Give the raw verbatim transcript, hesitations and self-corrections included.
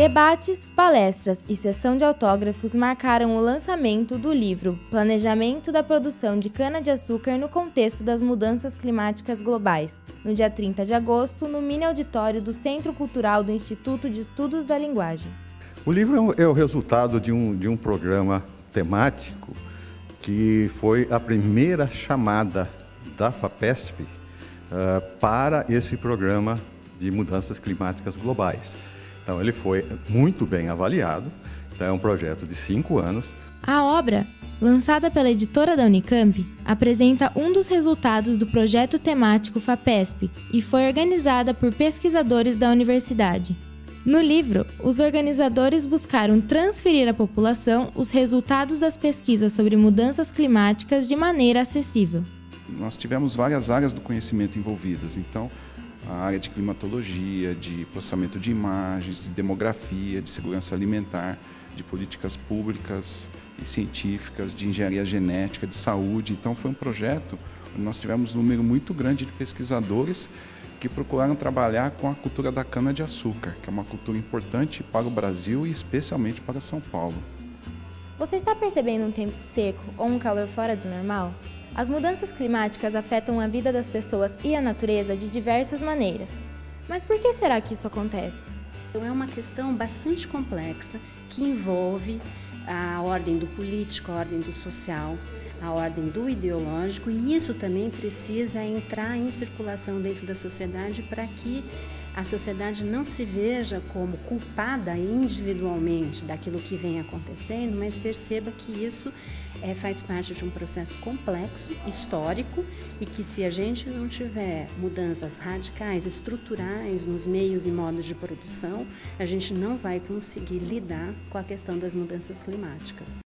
Debates, palestras e sessão de autógrafos marcaram o lançamento do livro Planejamento da Produção de Cana-de-Açúcar no Contexto das Mudanças Climáticas Globais, no dia trinta de agosto, no mini auditório do Centro Cultural do Instituto de Estudos da Linguagem. O livro é o resultado de um, de um programa temático que foi a primeira chamada da FAPESP uh, para esse programa de mudanças climáticas globais. Então, ele foi muito bem avaliado, então é um projeto de cinco anos. A obra, lançada pela editora da Unicamp, apresenta um dos resultados do projeto temático FAPESP e foi organizada por pesquisadores da universidade. No livro, os organizadores buscaram transferir à população os resultados das pesquisas sobre mudanças climáticas de maneira acessível. Nós tivemos várias áreas do conhecimento envolvidas, então a área de climatologia, de processamento de imagens, de demografia, de segurança alimentar, de políticas públicas e científicas, de engenharia genética, de saúde. Então foi um projeto onde nós tivemos um número muito grande de pesquisadores que procuraram trabalhar com a cultura da cana-de-açúcar, que é uma cultura importante para o Brasil e especialmente para São Paulo. Você está percebendo um tempo seco ou um calor fora do normal? As mudanças climáticas afetam a vida das pessoas e a natureza de diversas maneiras. Mas por que será que isso acontece? É uma questão bastante complexa que envolve a ordem do político, a ordem do social, a ordem do ideológico, e isso também precisa entrar em circulação dentro da sociedade para que a sociedade não se veja como culpada individualmente daquilo que vem acontecendo, mas perceba que isso é, faz parte de um processo complexo, histórico, e que se a gente não tiver mudanças radicais, estruturais nos meios e modos de produção, a gente não vai conseguir lidar com a questão das mudanças climáticas.